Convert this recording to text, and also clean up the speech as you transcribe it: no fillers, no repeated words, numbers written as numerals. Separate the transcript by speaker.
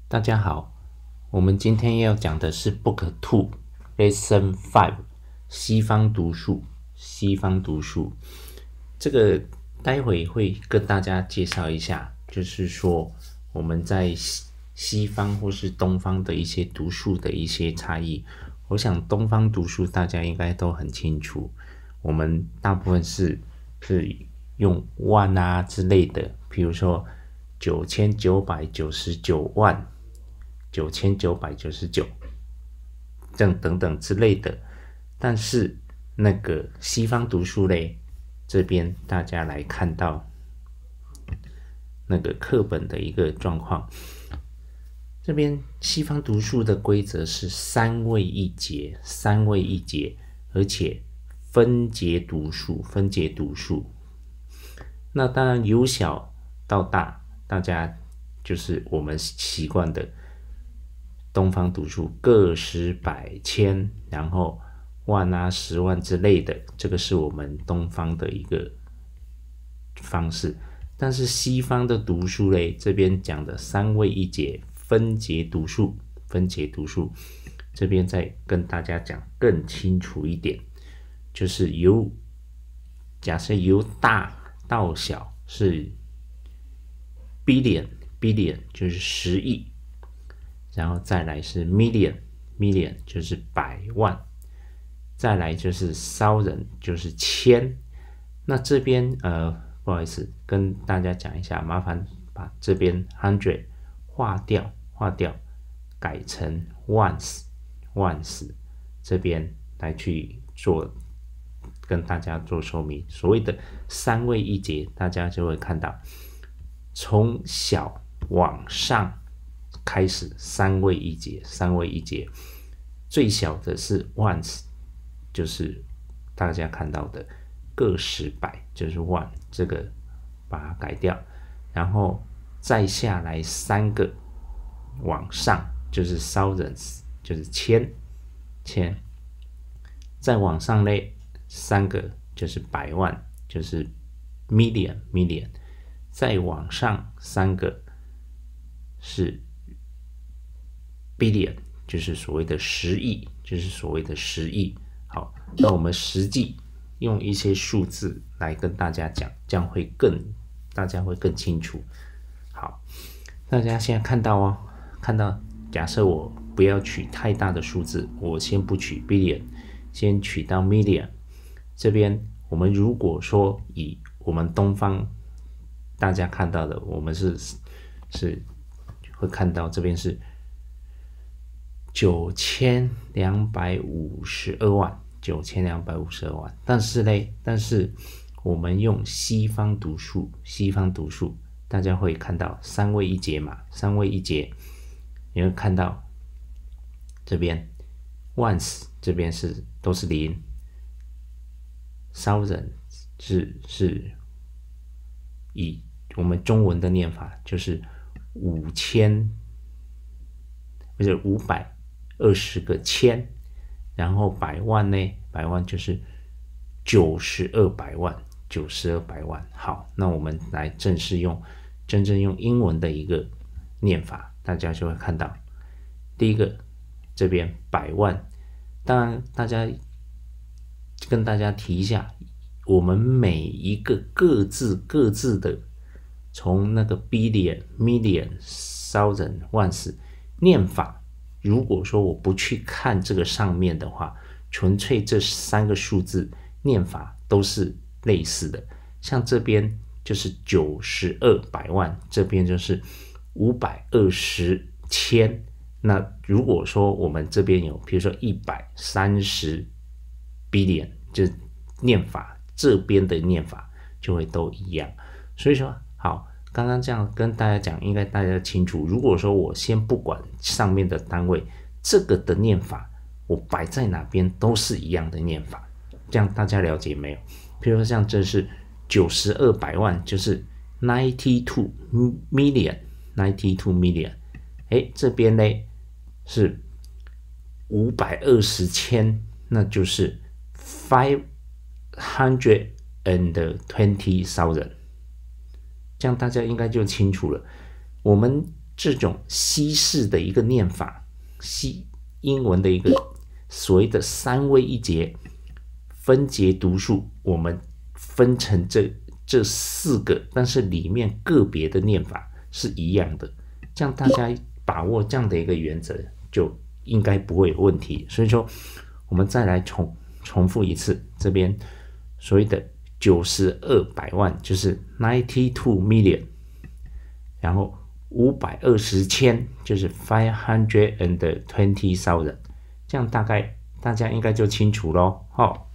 Speaker 1: 大家好，我们今天要讲的是 Book 2 Lesson 5西方读数。这个待会会跟大家介绍一下，就是说我们在西方或是东方的一些读数的一些差异。我想东方读数大家应该都很清楚，我们大部分是用万啊之类的，比如说9999万、9999这样等等之类的。但是那个西方读数类这边，大家来看到那个课本的一个状况。这边西方读数的规则是3位一节，而且分节读数。那当然由小到大，大家就是我们习惯的东方读数，个十百千，然后万啊、10万之类的，这个是我们东方的一个方式。但是西方的读数类，这边讲的3位一节分节读数，这边再跟大家讲更清楚一点，就是假设由大到小是 billion 就是10亿，然后再来是 million 就是100万，再来就是thousand就是千。那这边不好意思跟大家讲一下，麻烦把这边 hundred 划掉，改成 ones， 这边来去做跟大家做说明。所谓的3位一节，大家就会看到从小往上开始3位一节，最小的是 ones， 就是大家看到的个十百就是万，这个把它改掉，然后再下来3个往上就是 thousands， 就是千，再往上嘞3个就是100万，就是 million， 再往上3个是 billion， 就是所谓的10亿，好，那我们实际用一些数字来跟大家讲，这样大家会更清楚。好，大家现在看到假设我不要取太大的数字，我先不取 billion， 先取到 million。这边我们如果说以我们东方大家看到的，我们是会看到这边是9252万，但是我们用西方读数，大家会看到3位一节嘛，3位一节，你会看到这边 ones 这边都是0， thousand 是以我们中文的念法就是520个千，然后100万呢，100万就是9200万。好，那我们来真正用英文的一个念法，大家就会看到第一个这边100万，当然跟大家提一下，我们每一个各自的从那个 billion、million、thousand、ones念法，如果说我不去看这个上面的话，纯粹这3个数字念法都是类似的。像这边就是9200万，这边就是520千。那如果说我们这边有比如说130 billion， 就念法这边的念法就会都一样。所以说好，刚刚这样跟大家讲，应该大家清楚。如果说我先不管上面的单位，这个的念法我摆在哪边都是一样的念法，这样大家了解没有？比如说像这是9200万，就是92 million， 这边呢是520千，那就是520,000，这样大家应该就清楚了。我们这种西式的一个念法，英文的一个所谓的三位一节分节读数，我们分成这4个，但是里面个别的念法是一样的，这样大家把握这样的一个原则，就应该不会有问题。所以说，我们再来重复一次，这边所谓的92百万就是92 million， 然后520千就是520,000，这样大概大家应该就清楚咯。